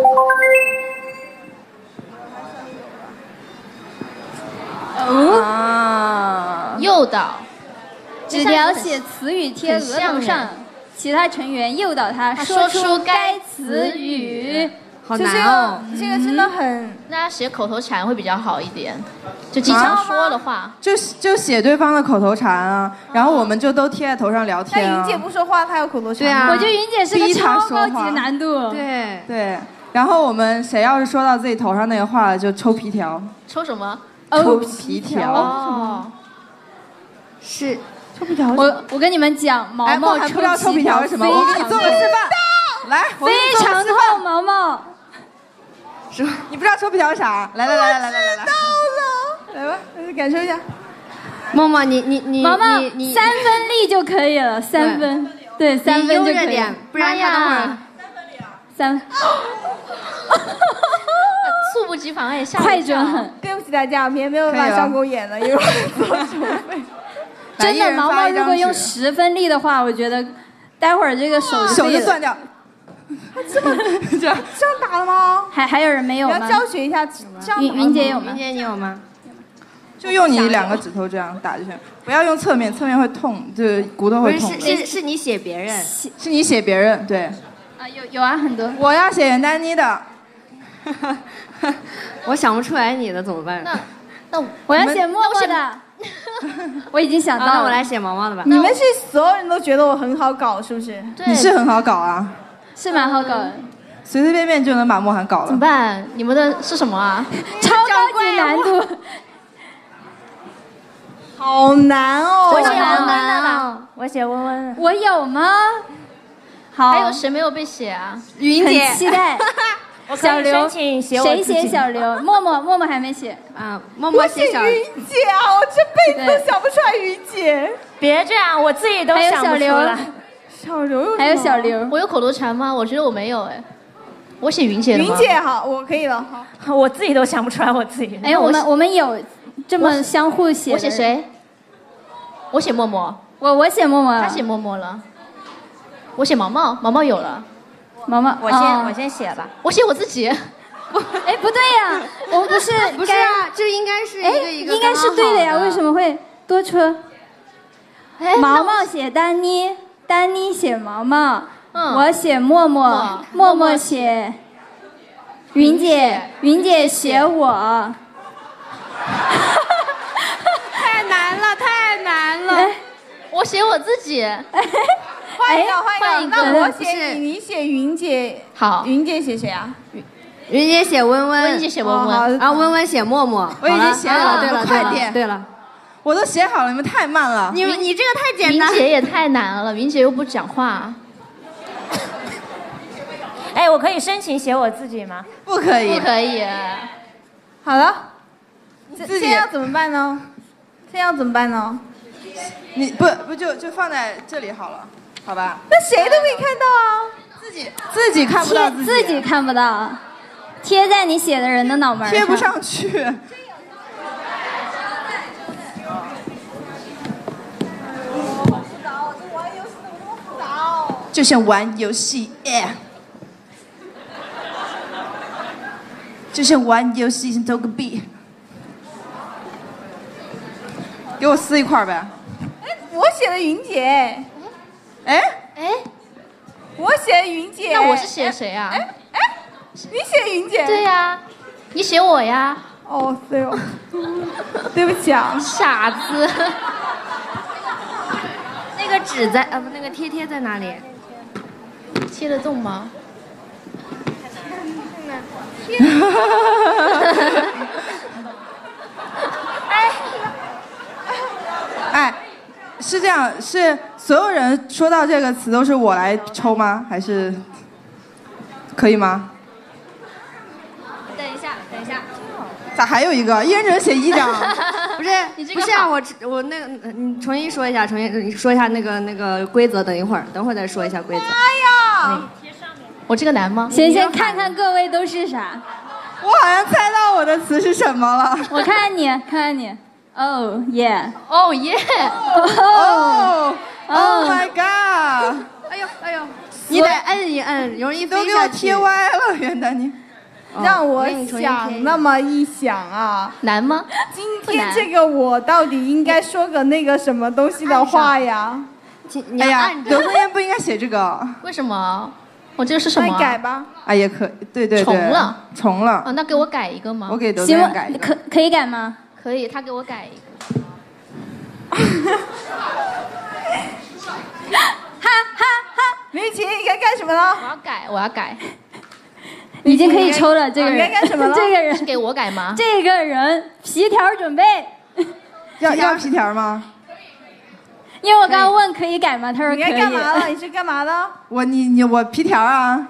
诱导。 纸条写词语贴额头上，其他成员诱导他说出该词语。 好难哦， 这个真的很。 大家写口头禅会比较好一点，就经常说的话。 就写对方的口头禅啊，然后我们就都贴在头上聊天啊。 那云姐不说话，她有口头禅。 对啊，我觉得云姐是个超高级的难度。 对。然后我们谁要是说到自己头上那个话了，就抽皮条。 抽什么？ 抽皮条。 哦。 是。 抽皮条。 我跟你们讲，毛毛还不知道抽皮条是什么？我给你做个示范。来， 非常痛，毛毛。 是吧？你不知道抽皮条是啥？来， 知道了，来吧，感受一下。 默默，你毛毛3分力就可以了，3分，对，3分就可以了。 不然他等会儿 3。 猝不及防哎， 快准狠！ 对不起大家，明天没有办法上公演了，因为我做筹备。 真的，毛毛如果用10分力的话，我觉得待会儿这个手就断掉。 这样打了吗？ 还有人没有吗？ 要教学一下。 云姐有吗？ 云姐你有吗？ 就用你2个指头这样打就行，不要用侧面，侧面会痛，就骨头会痛。 是你写别人， 是你写别人，对。 啊，有啊，很多。 我要写袁丹妮的。 我想不出来你的怎么办？ 那我要写默默的。我已经想到了， 那我来写毛毛的吧。 你们是所有人都觉得我很好搞，是不是？ 你是很好搞啊， 是蛮好搞的， 随随便便就能把莫涵搞了。 怎么办？你们的是什么啊？ 超高级难度。 好难哦！ 我写温温的吧，我写温温。 我有吗？好， 还有谁没有被写啊？ 云姐， 很期待。小刘，谁写小刘？默默还没写啊。默默写小云姐啊，我这辈子都想不出来云姐。 别这样，我自己都想不出来。 小刘还有小刘， 我有口头禅吗？我觉得我没有哎。我写云姐的吗？ 云姐好，我可以了。 好，我自己都想不出来我自己。 哎，我们有这么相互写。 我写谁？我写默默。 我写默默。 他写默默了。我写毛毛，毛毛有了。 毛毛， 我先写吧。 我写我自己。 哎，不对呀，我们不是啊，这应该是一个应该是对的呀，为什么会多出？毛毛写丹妮，丹妮写毛毛，我写默默，默默写云姐，云姐写我。 太难了，太难了！ 我写我自己。 换一个，那我写你写云姐。 好， 云姐写谁啊？ 云姐写温温， 云姐写温温， 然后温温写默默。 我已经写好了， 对了， 快点！ 对了， 我都写好了，你们太慢了。 你这个太简单。 云姐也太难了，云姐又不讲话。 哎，我可以申请写我自己吗？ 不可以， 不可以。 好了，现在要怎么办呢？现在要怎么办呢？ 你不就放在这里好了，好吧？ 那谁都可以看到啊， 自己看不到自己看不到，贴在你写的人的脑门上， 贴不上去。就像玩游戏，就像玩游戏，先投个币，给我撕一块呗。 我写的云姐。 哎， 我写云姐。 那我是写谁啊？ 你写云姐。 对呀，你写我呀。 哦，对哦，对不起啊， 傻子。 那个纸在不，那个贴在哪里？ 贴得动吗？ 哎，是这样，是所有人说到这个词都是我来抽吗？还是可以吗？ 等一下。 咋还有一个？一人只能写1张。 不是啊，我那个你重新说一下，你说一下那个规则。等会儿再说一下规则。 哎呀， 我这个难吗？ 先看看各位都是啥。 我好像猜到我的词是什么了。 我看看你。Oh yeah. Oh yeah. Oh my god. 哎呦。 你得摁一摁，容易飞下去。 都给我贴歪了，袁丹妮。 让我想那么一想啊， 难吗？ 今天这个我到底应该说个那个什么东西的话呀？ 哎呀，得分宴不应该写这个。 为什么？我这个是什么？ 那改吧。 啊，也可，对对对。重了。 哦，那给我改一个吗？ 我给得分宴改一个。 可以改吗？ 可以，他给我改一个。 哈哈哈！李雨晴，你该干什么了？ 我要改。 已经可以抽了，这个人。 该干什么了？ 这个人是给我改吗？ 这个人皮条准备。 要皮条吗？ 因为我刚刚问可以改吗？他说可以。 你该干嘛了？你是干嘛的？ 我皮条啊！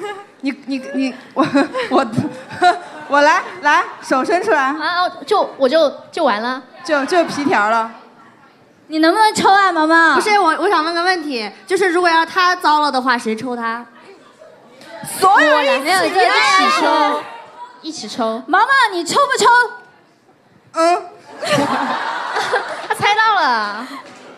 我来，手伸出来啊！我就完了， 就皮条了。 你能不能抽啊，毛毛？ 不是我想问个问题，就是如果要他糟了的话，谁抽他？ 所有人没有一起抽， 一起抽。 毛毛，你抽不抽？ 他猜到了。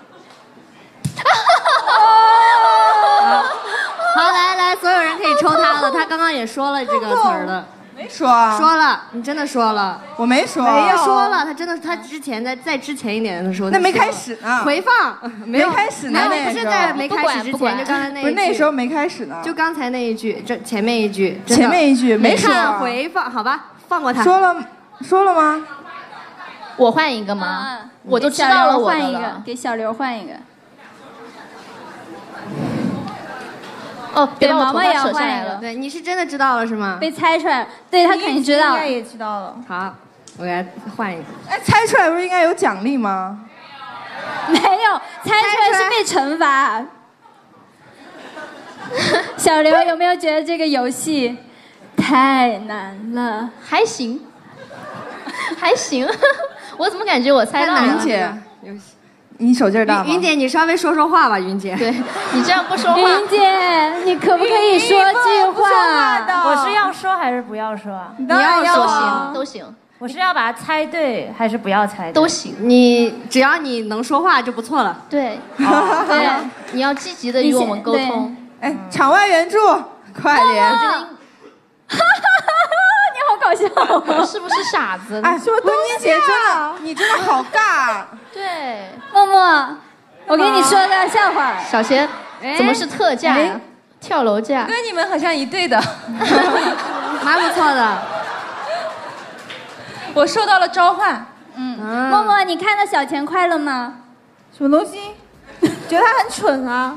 好，来，所有人可以抽他了。他刚刚也说了这个词儿了。 没说啊。 说了，你真的说了。 我没说。 没有说了，他之前在之前一点的时候。 那没开始呢。 回放没开始呢。 不是在没开始之前，就刚才那一句。 不是那时候没开始呢。 就刚才那一句，这前面一句。 前面一句没说。 看回放，好吧，放过他。 说了吗？ 我换一个吗？我都知道了， 换一个，给小刘换一个。 哦， 对，毛毛也要换一个。 对，你是真的知道了是吗？ 被猜出来了，对他肯定知道。 应该也知道了。 好，我给他换一个。 哎，猜出来不是应该有奖励吗？ 没有，猜出来是被惩罚。小刘有没有觉得这个游戏太难了？ 还行，还行。我怎么感觉我猜到了？ 云姐，你手劲儿大吗？ 云姐，你稍微说话吧，云姐。 对你这样不说话。 云姐，你可不可以说句话？ 我是要说还是不要说？ 你要说都行。 我是要把它猜对还是不要猜对？ 都行。 只要你能说话就不错了。 对，对，你要积极的与我们沟通。 哎，场外援助，快点！ 你好搞笑， 是不是傻子？ 哎，什么东西姐真的，你真的好尬。 对， 默默，我给你说个笑话。 小贤，怎么是特价呀？跳楼价。 跟你们好像一对的， 蛮不错的。 我受到了召唤。 默默，你看到小钱快乐吗？ 什么东西？觉得他很蠢啊。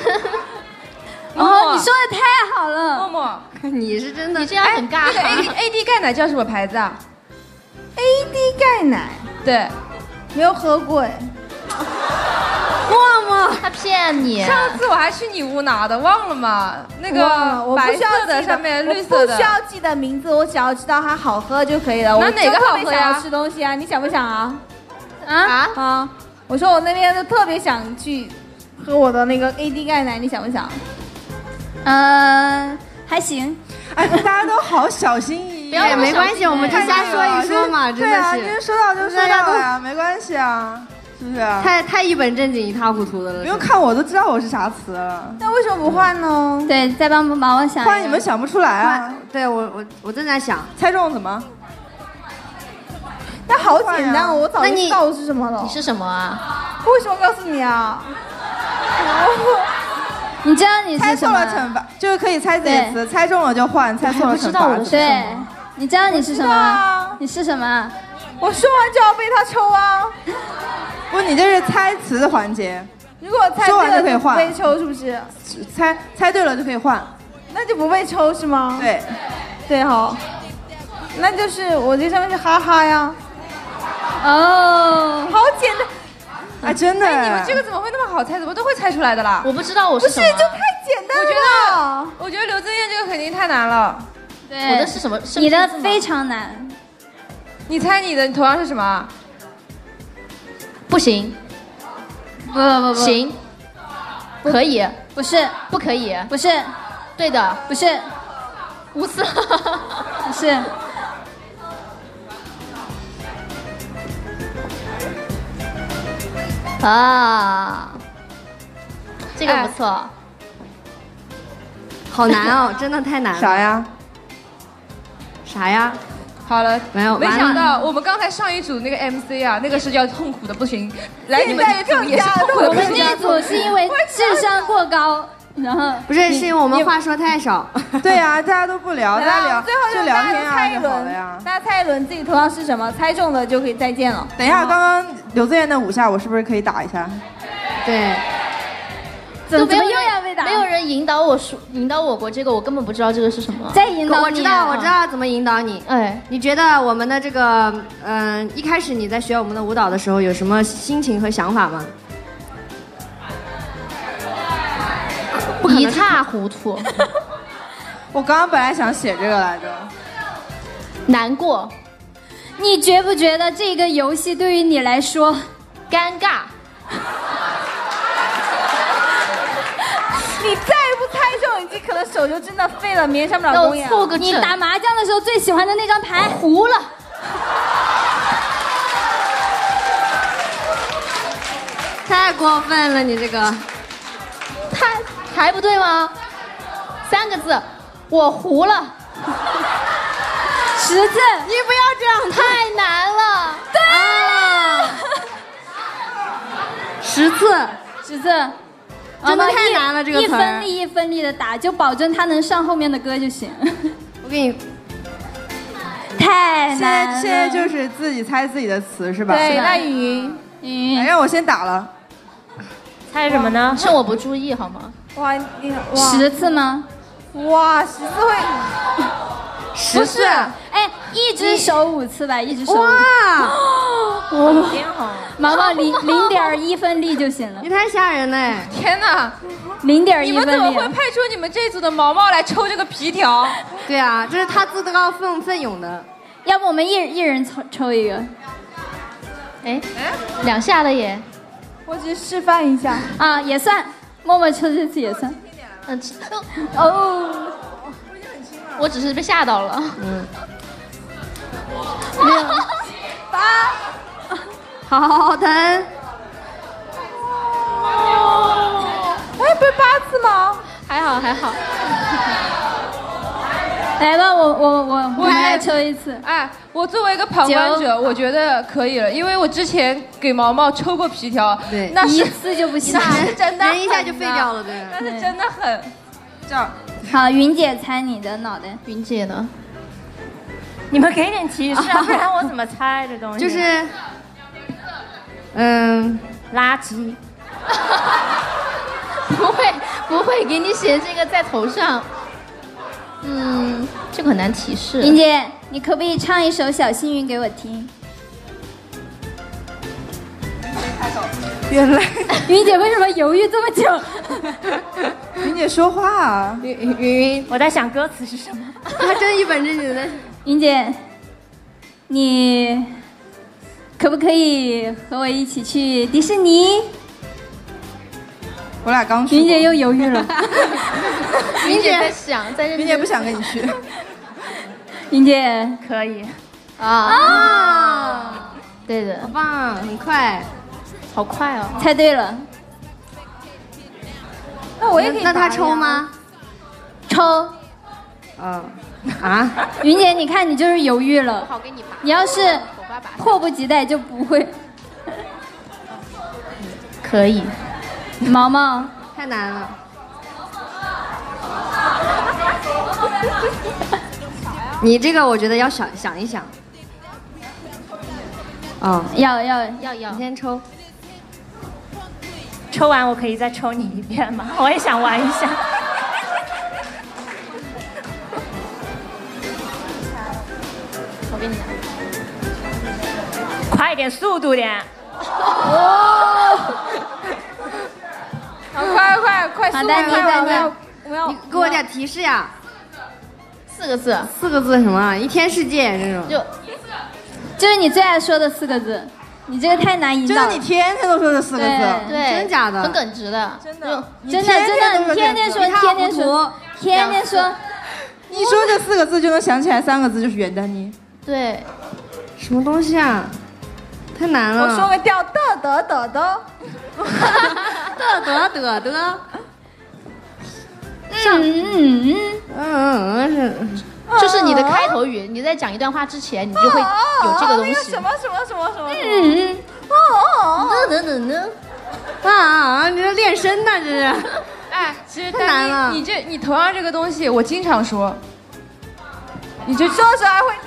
哦，你说的太好了， 默默， 你是真的， 你这样很尬。 那个 AD 钙奶叫什么牌子啊 ？AD 钙奶， 对， 没有喝过哎。 默默， 他骗你。 上次我还去你屋拿的，忘了吗？那个白色的上面绿色的。 不需要记得名字，我只要知道它好喝就可以了。 那哪个好喝呀？ 我想要吃东西啊，你想不想啊？ 啊！ 我说我那边就特别想去喝我的那个 AD 钙奶，你想不想？ 还行。 哎，大家都好小心翼翼。 也没关系，我们就瞎说一说嘛，真的是。对啊，您说到就说到呀，没关系啊，是不是？ 太一本正经、一塌糊涂的了。 不用看我都知道我是啥词了。 那为什么不换呢？ 对，再帮毛毛想。 换你们想不出来啊？ 对我正在想， 猜中怎么？ 那好简单，我早就知道我是什么了。 你是什么啊？ 为什么告诉你啊？ 你知道你是什么？ 猜错了惩罚，就是可以猜自己词，猜中了就换，猜错了惩罚。 对，你知道你是什么？你是什么？ 我说完就要被他抽啊！ 不，你这是猜词的环节。 如果猜对了就不被抽，是不是？ 猜对了就可以换， 那就不被抽是吗？ 对， 对好，那就是我这上面是哈哈呀。 哦， 好简单。 啊，真的！ 哎，你们这个怎么会那么好猜？怎么都会猜出来的啦？ 我不知道我是什么。 不是，就太简单了。 我觉得刘增艳这个肯定太难了。 对， 我的是什么？ 你的非常难。 你猜你的头上是什么？ 不行。 不行。可以。 不是。 不可以。 不是。 对的。 不是。 无私。 不是。 啊，这个不错。 好难哦，真的太难了。 啥呀？ 啥呀？ 好了， 没有， 没想到我们刚才上一组那个 MC 啊，那个是叫痛苦的不行。来，你们这组也是痛苦的我们不行。 这一组是因为智商过高，然后不是，是因为我们话说太少。 对呀，大家都不聊，大家聊最后就聊天啊就好猜一轮了呀。 大家猜一轮自己头上是什么，猜中了就可以再见了。 等一下，刚刚刘自燕的5下，我是不是可以打一下？ 对。 怎么又人要被打？ 没有人引导我过这个，我根本不知道这个是什么。 再引导你、啊， 我知道怎么引导你。 哎， 你觉得我们的这个，一开始你在学我们的舞蹈的时候，有什么心情和想法吗？ 一塌糊涂。 我刚刚本来想写这个来着。 难过。 你觉不觉得这个游戏对于你来说尴尬？ 你再不猜中，你可能手就真的废了，明天上不了公演。 你打麻将的时候最喜欢的那张牌糊了。 太过分了，你这个。 还不对吗？3个字，我糊了。 10次， 你不要这样， 太难了。 对。10次。 10次。 真的太难了，这个词儿。 一分力的打，就保证他能上后面的歌就行。 我给你。 太难了。 现在就是自己猜自己的词是吧？ 对，那雨云，让我先打了。 猜什么呢？ 趁我不注意好吗？ 哇 ，10次吗？ 哇，10次会。 不是，哎，一只手5次吧，一只手。哇， 天好， 毛毛0.1分力就行了。 你太吓人了！ 天哪 ，0.1分力。 你们怎么会派出你们这组的毛毛来抽这个皮条？ 对啊，这是他自告奋勇的。 要不我们一人抽一个？ 哎，2下了耶！ 我只是示范一下啊，也算。默默抽这次也算。 哦。我只是被吓到了。 6、 8，好疼！ 哎，不是8次吗？ 还好。 来吧，我来抽一次。 哎，我作为一个旁观者，我觉得可以了，因为我之前给毛毛抽过皮条， 对， 那 1次就不行， 那是真的， 人一下就废掉了，对， 那是真的很。 这样。 好，云姐猜你的脑袋。 云姐呢？ 你们给点提示啊，不然我怎么猜这东西？ 就是， 垃圾。 不会给你写这个在头上。这个很难提示。 云姐，你可不可以唱一首《小幸运》给我听？ 原来云姐为什么犹豫这么久？ 云姐说话啊！ 云， 我在想歌词是什么。 她真一本正经的。 云姐，你可不可以和我一起去迪士尼？ 我俩刚去。 云姐又犹豫了。 云姐在想，在认真。 云姐不想跟你去。 云姐可以。 啊！ 对的， 好棒，很快。 好快哦！ 猜对了。 那我也可以。 那他抽吗？ 抽。云姐，你看你就是犹豫了。 好，给你拔。 你要是迫不及待就不会。 可以。 毛毛。 太难了。你这个我觉得要想一想。 要， 你先抽。 抽完我可以再抽你一遍吗？我也想玩一下。 我给你拿。 快点，速度点。 快！ 好的， 你给我点提示呀。 4个字。 4个字什么？一天世界这种。 就是你最爱说的4个字。你这个太难引导了。 就是你天天都说这4个字。 对， 真假的？ 很耿直的。 真的，天天说。 你说这4个字就能想起来3个字，就是袁丹妮。 对。 什么东西啊？太难了。 我说个调，得。 就是你的开头语，你在讲一段话之前，你就会有这个东西。 什么？ 你这练声呢，这是。 哎，其实太难了。 你头上这个东西，我经常说，你就说出来会。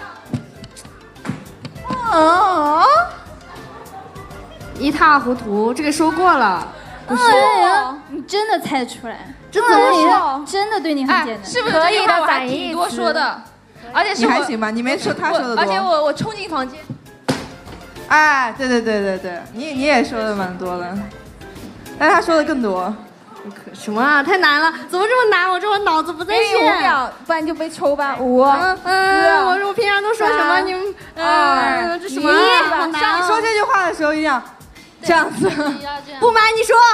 一塌糊涂，这个说过了。 不是，你真的猜出来？ 这怎么说？ 真的对你很简单。 是不是可以的？我还挺多说的，而且你还行吧？你没说他说的多。 而且我冲进房间。 哎，对，你也说的蛮多的，但他说的更多。 什么啊？太难了，怎么这么难？我这脑子不在线。 5秒，不然就被抽吧。5、 我平常都说什么？你们这什么？ 上说这句话的时候一样，这样子。 不瞒你说。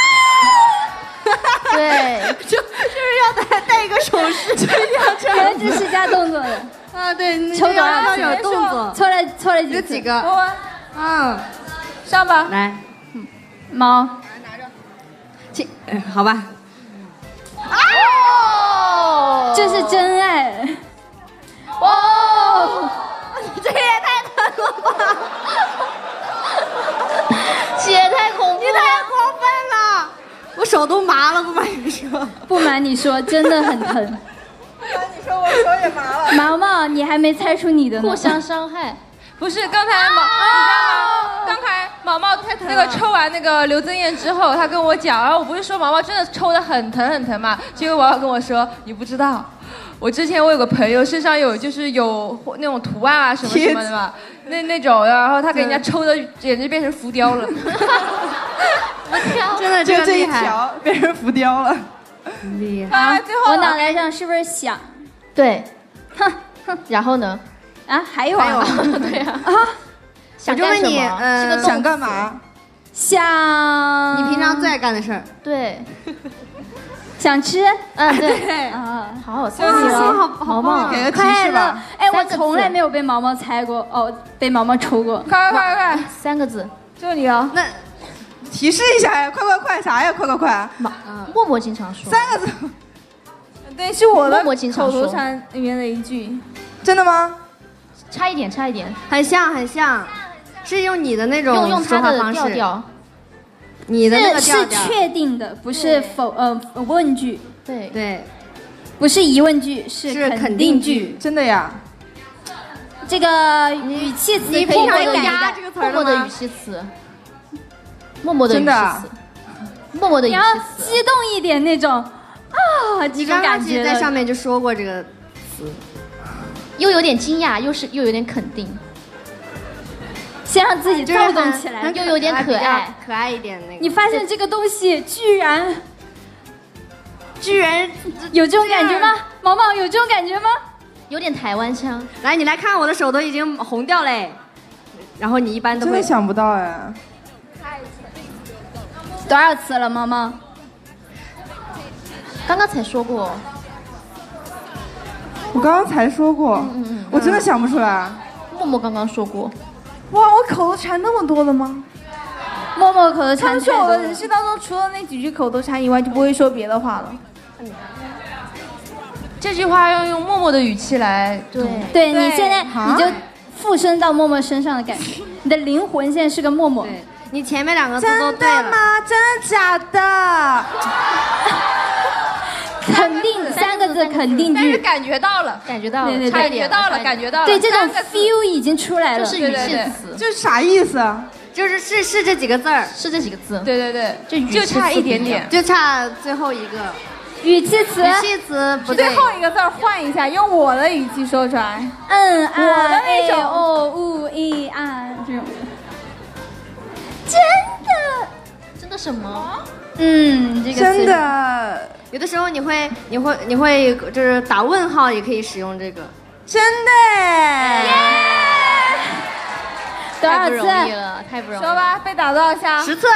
对， 就是要带一个手势，就一定要这样。 原指使加动作的。 对， 抽多少有动作？ 抽了几几个？ 上吧。 来， 猫。 好吧。 这是真爱。 这也太难了吧！ 也太恐怖了， 你太过分了，我手都麻了，不瞒你说。 不瞒你说，真的很疼。 不瞒你说，我手也麻了。 毛毛，你还没猜出你的呢。 互相伤害。 不是，刚才你知道吗？刚才毛毛那个抽完那个刘增艳之后，他跟我讲，然后我不是说毛毛真的抽得很疼嘛，结果毛毛跟我说，你不知道，我之前我有个朋友身上有那种图案啊什么的嘛，那种，然后他给人家抽的简直变成浮雕了。 真的这一条变成浮雕了， 厉害。 我脑袋上是不是响？ 对，然后呢？ 还有啊， 对啊， 想干什么？ 想干嘛？ 想你平常最爱干的事儿。 对， 想吃。 对，好好猜哦， 毛毛给个提示吧。 哎，我从来没有被毛毛猜过，被毛毛抽过。 快 ，3个字， 就你哦。 那提示一下呀，快啥呀？快！ 默默经常说 3个字。 对，是我的默经常口头禅里面的一句。 真的吗？ 差一点， 很像，是用你的那种用他的调调， 你的那个调调是确定的，不是问句。 对， 不是疑问句，是肯定句。 真的呀？ 这个语气词可以平常有改呀这个词默默的语气词，默默的语气词，默默的语气词。 你要激动一点那种这种感觉。 在上面就说过这个词。 又有点惊讶，又有点肯定， 先让自己躁动起来， 又有点可爱一点那个。 你发现这个东西居然有这种感觉吗？毛毛有这种感觉吗？ 有点台湾腔。 来，你来看我的手都已经红掉嘞，然后你一般都会。 真的想不到哎。 多少次了，毛毛？ 刚刚才说过。 我刚刚才说过，我真的想不出来。 默默刚刚说过。 哇，我口头禅那么多的吗？ 默默口头禅。 他说我的人生当中除了那几句口头禅以外，就不会说别的话了。 这句话要用默默的语气来读。 对，你现在你就附身到默默身上的感觉，你的灵魂现在是个默默。 对，你前面2个字都对了。 真的吗？真的假的？ 肯定3个字，肯定句。 但是感觉到了， 对， 感觉到了。 对，这种 feel 已经出来了。 就是语气词， 这是啥意思？ 就是这几个字儿， 是这几个字。 对，就差一点点， 就差最后一个语气词。 不对， 最后一个字换一下，用我的语气说出来。 我的那种这种。 真的什么？ 这个真的。 有的时候你会就是打问号也可以使用这个。 真的。 多少次？ 太不容易了。 说吧，被打多少下 ？10次。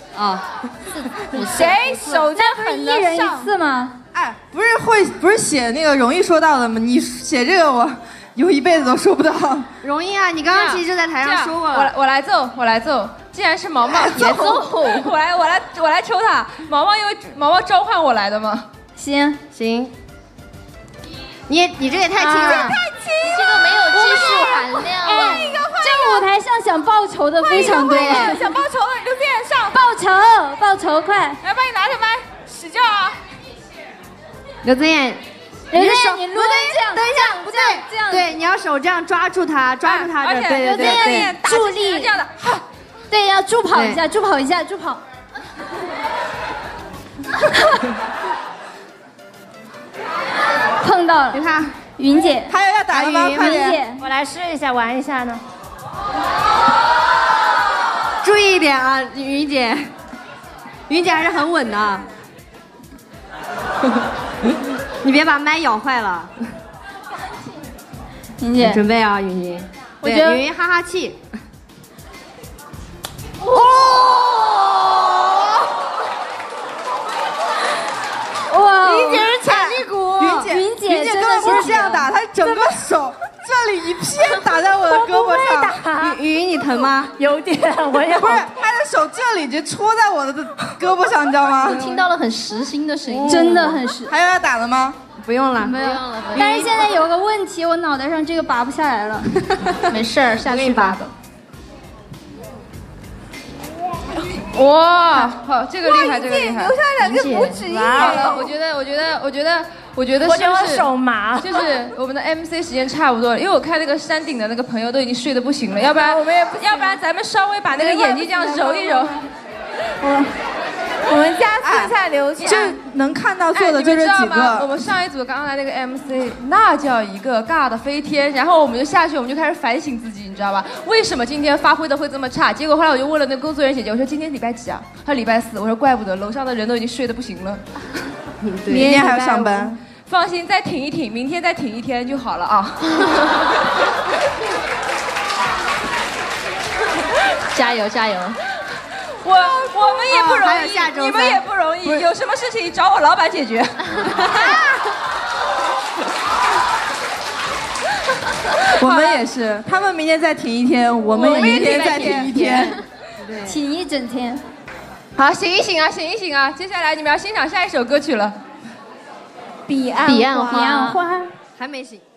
谁手这狠 1人1次吗？ 哎，不是写那个容易说到的吗？你写这个我有一辈子都说不到。 容易啊！你刚刚其实就在台上说过了。 我来奏。既然是毛毛， 别奏。 我来抽他。毛毛因为毛毛召唤我来的嘛。 行。 你这也太轻了， 这个没有技术含量。 这个舞台上想报仇的非常多。 想报仇的刘思妍上。 报仇，快！ 来，帮你拿着麦，使劲啊！ 刘子妍， 你撸这样， 等一下，不对， 这样， 对，你要手这样抓住他，这，对， 刘子妍助力这样的， 对，要助跑一下，助跑。碰到了， 你看， 云姐， 还有要打的吗？快云点！ 姐， 我来试一下，玩一下呢。 注意一点啊，云姐还是很稳的，你别把麦咬坏了。 云姐， 准备啊，云， 我觉得云哈哈气。 哇， 云姐是潜力股， 云姐根本不是这样打，她整个手这里一片打在我的胳膊上。 云你疼吗？ 有点，我也不是，她的手这里直接戳在我的胳膊上，你知道吗？ 我听到了很实心的声音， 真的很实。 还有要打的吗？ 不用了， 没有。但是现在有个问题，我脑袋上这个拔不下来了。 没事儿，下去拔。 哇，好，这个厉害，这个厉害。 留下两个拇指印。 我觉得是不是手麻？ 就是我们的 MC 时间差不多了，因为我看那个山顶的那个朋友都已经睡得不行了，要不然咱们稍微把那个眼睛这样揉一揉。 我们加速一下流程。 就能看到做的就这几个。 我们上一组刚来那个 MC， 那叫一个尬的飞天，然后我们就下去，我们就开始反省自己，你知道吧？为什么今天发挥的会这么差？结果后来我就问了那个工作人员姐姐，我说今天礼拜几啊？她说礼拜4，我说怪不得，楼上的人都已经睡得不行了。 明天还要上班。 放心，再挺一挺，明天再挺一天就好了啊！ 加油！ 我们也不容易，你们也不容易，有什么事情找我老板解决。 我们也是，他们明天再停一天，我们明天再停一天， 停一整天。 好，醒一醒啊！接下来你们要欣赏下一首歌曲了。 彼岸花还没醒。